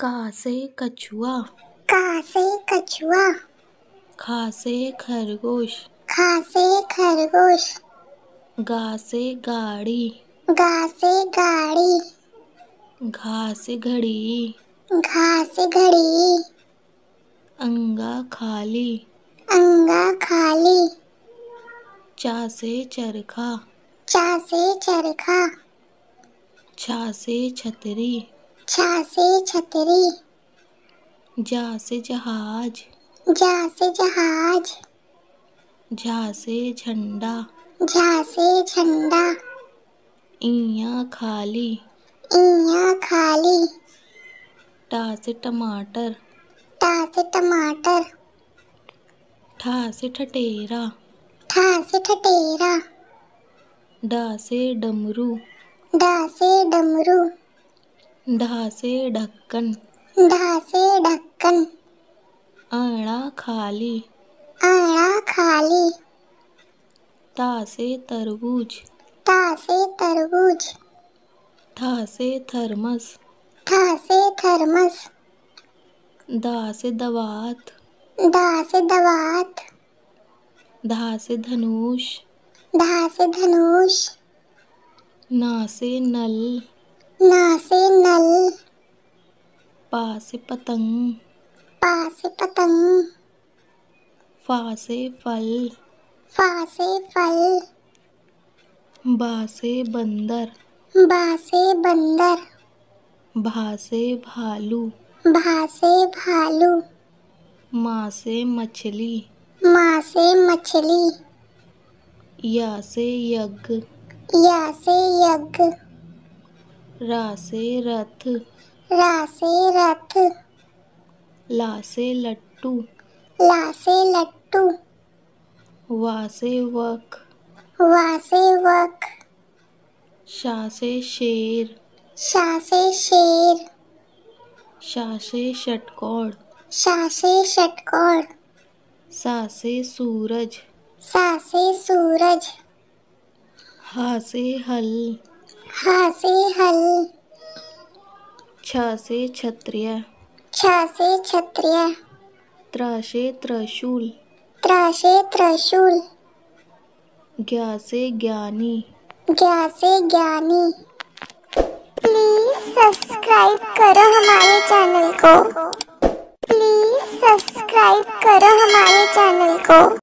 का से कछुआ, का से कछुआ, ख से खरगोश, खा से खरगोश, गा से गाड़ी, गा से गाड़ी, घा से घड़ी, घा से घड़ी, अंगा खाली, अंगा खाली, चा से चरखा, चा से चरखा, छा से छतरी, छा से छतरी, जा से जहाज, जा से जहाज, झा से झंडा, झा से झंडा, इया खाली, इया खाली, टा से टमाटर, टा से टमाटर, ठा से ठठेरा, ठा से ठठेरा, डा से डमरू, डा से डमरू, ढा से ढक्कन, ढा से ढक्कन, अड़ा खाली, आड़ा खाली, ता से तरबूज, ता से तरबूज, ठा से थर्मस, ठा से थर्मस, दा से दवात, दा से दवात, धा से धनुष, धा से धनुष, ना से नल, ना से नल, पा से पतंग, पा से पतंग, फा से फल, फा से फल, बा से बंदर, बा से बंदर, भा से भालू, भा से भालू, मा से मछली, मा से मछली, या से यज्ञ, या से यज्ञ, रा से रथ, रा से रथ, ला से लट्टू, ला से लट्टू, वा से वक, वा से वक, शा से शेर, शा से शेर, शा से षटकोण, शा से षटकोण, सा से सूरज, सा से सूरज, हा से हल, हा से हल, छ से क्षत्रिय, छा से क्षत्रिय, त्रा से त्रिशूल, त्रा से त्रिशूल, ज्ञा से ज्ञानी। ज्ञा से ज्ञानी। प्लीज सब्सक्राइब करो हमारे चैनल को। प्लीज सब्सक्राइब करो हमारे चैनल को।